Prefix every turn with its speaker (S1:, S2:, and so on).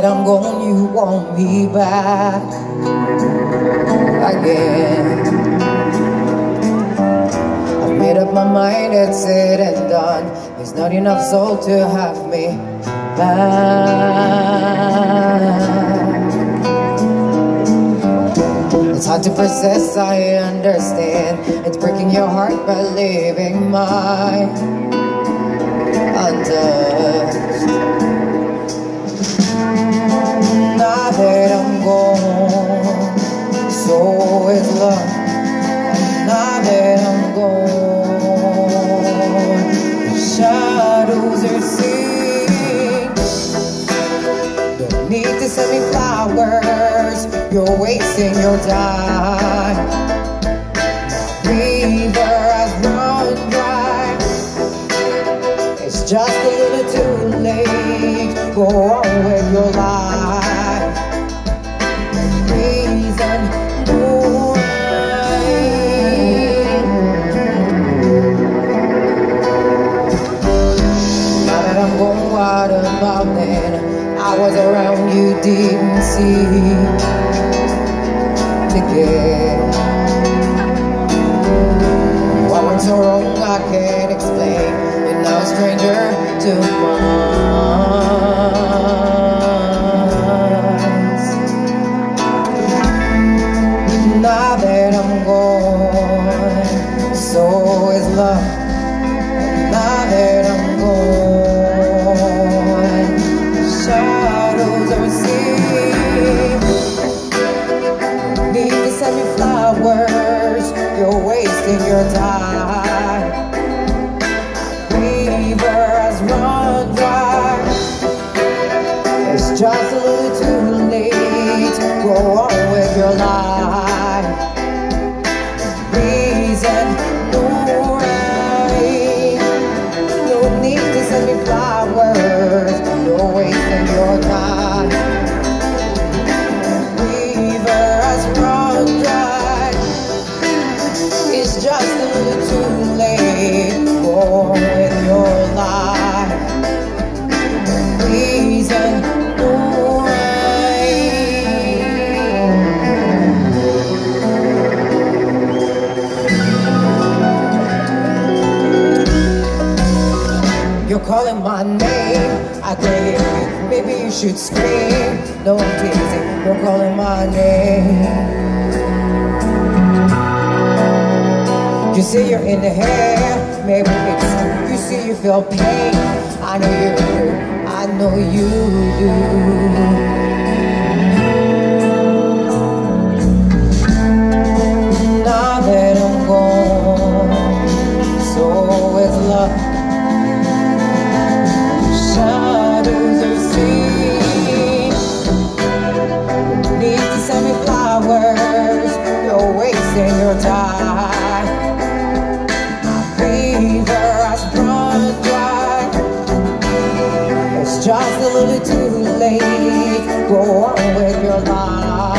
S1: that I'm gone, you want me back again. I've made up my mind, it's said and done. There's not enough soul to have me back. It's hard to process, I understand. It's breaking your heart by leaving mine untouched. Now that I'm gone, so is love. Now that I'm gone, the shadows are seen. Don't need to send me flowers, you're wasting your time. My river has run dry. It's just a little too late. Go on with your life. Reason, no rhyme. Now that I'm going out of mountain, I was around you, didn't see again. What went so wrong, I can't explain. You're now a stranger to minds. Now that I'm gone, so is love. Now that I'm gone, shadows are seen. Need to send me flowers, you're wasting your time. River has run dry. It's just a little too late. Go on with your life. Reason, no right. No need to send me flowers, you're wasting your time. It's just a little too late. Go on with your life. Reason, no right. You're calling my name, I think maybe you should scream. No, I'm teasing, you're calling my name. You say you're in the hair, maybe it's true. You say you feel pain, I know you do, I know you do. Now that I'm gone, so is love. Shadows are seen. Need to send me flowers, you're wasting your time. River has run dry. It's just a little too late. Go on with your life.